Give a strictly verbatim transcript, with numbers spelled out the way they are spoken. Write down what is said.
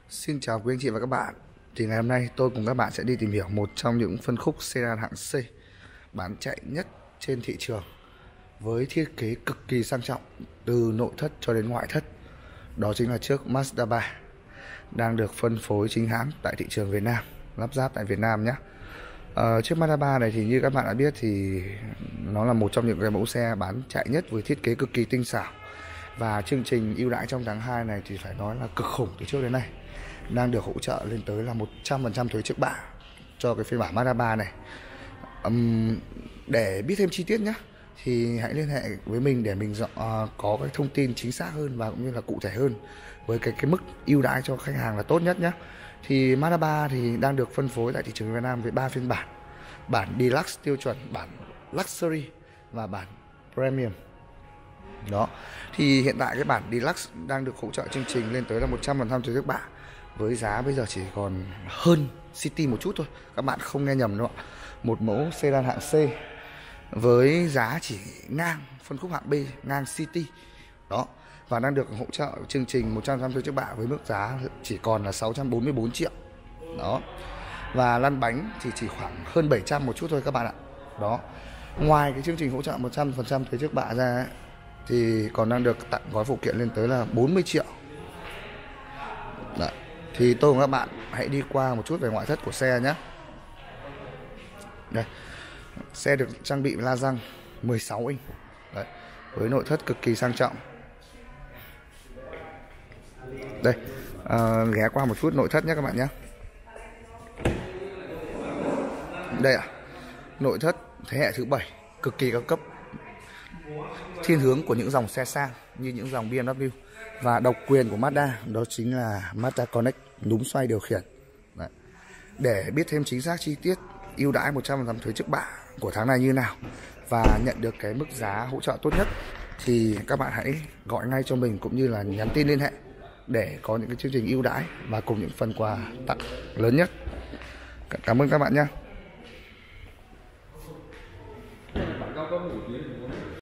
Xin chào quý anh chị và các bạn. Thì ngày hôm nay tôi cùng các bạn sẽ đi tìm hiểu một trong những phân khúc sedan hạng C bán chạy nhất trên thị trường với thiết kế cực kỳ sang trọng từ nội thất cho đến ngoại thất. Đó chính là chiếc Mazda ba đang được phân phối chính hãng tại thị trường Việt Nam, lắp ráp tại Việt Nam nhé. Ờ, chiếc Mazda ba này thì như các bạn đã biết thì nó là một trong những cái mẫu xe bán chạy nhất với thiết kế cực kỳ tinh xảo. Và chương trình ưu đãi trong tháng hai này thì phải nói là cực khủng từ trước đến nay. Đang được hỗ trợ lên tới là một trăm phần trăm thuế trước bạ cho cái phiên bản Mazda ba này. um, Để biết thêm chi tiết nhé thì hãy liên hệ với mình để mình uh, có cái thông tin chính xác hơn và cũng như là cụ thể hơn với cái cái mức ưu đãi cho khách hàng là tốt nhất nhé. Thì Mazda ba thì đang được phân phối tại thị trường Việt Nam với ba phiên bản: bản Deluxe tiêu chuẩn, bản Luxury và bản Premium. Đó, thì hiện tại cái bản Deluxe đang được hỗ trợ chương trình lên tới là một trăm phần trăm thuế trước bạ, với giá bây giờ chỉ còn hơn City một chút thôi. Các bạn không nghe nhầm đâu ạ. Một mẫu sedan hạng C với giá chỉ ngang phân khúc hạng B, ngang City. Đó, và đang được hỗ trợ chương trình một trăm phần trăm thuế trước bạ với mức giá chỉ còn là sáu trăm bốn mươi bốn triệu. Đó, và lăn bánh thì chỉ khoảng hơn bảy trăm một chút thôi các bạn ạ. Đó, ngoài cái chương trình hỗ trợ một trăm phần trăm thuế trước bạ ra ấy, thì còn đang được tặng gói phụ kiện lên tới là bốn mươi triệu. Đấy. Thì tôi và các bạn hãy đi qua một chút về ngoại thất của xe nhé. Đây, xe được trang bị la răng mười sáu inch. Đấy, với nội thất cực kỳ sang trọng. Đây, à, ghé qua một chút nội thất nhé các bạn nhé. Đây ạ, à, nội thất thế hệ thứ bảy cực kỳ cao cấp, thiên hướng của những dòng xe sang như những dòng B M W. Và độc quyền của Mazda đó chính là Mazda Connect, núm xoay điều khiển. Đấy. Để biết thêm chính xác chi tiết ưu đãi một trăm phần trăm thuế trước bạ của tháng này như nào và nhận được cái mức giá hỗ trợ tốt nhất thì các bạn hãy gọi ngay cho mình cũng như là nhắn tin liên hệ để có những cái chương trình ưu đãi và cùng những phần quà tặng lớn nhất. Cảm ơn các bạn nhé.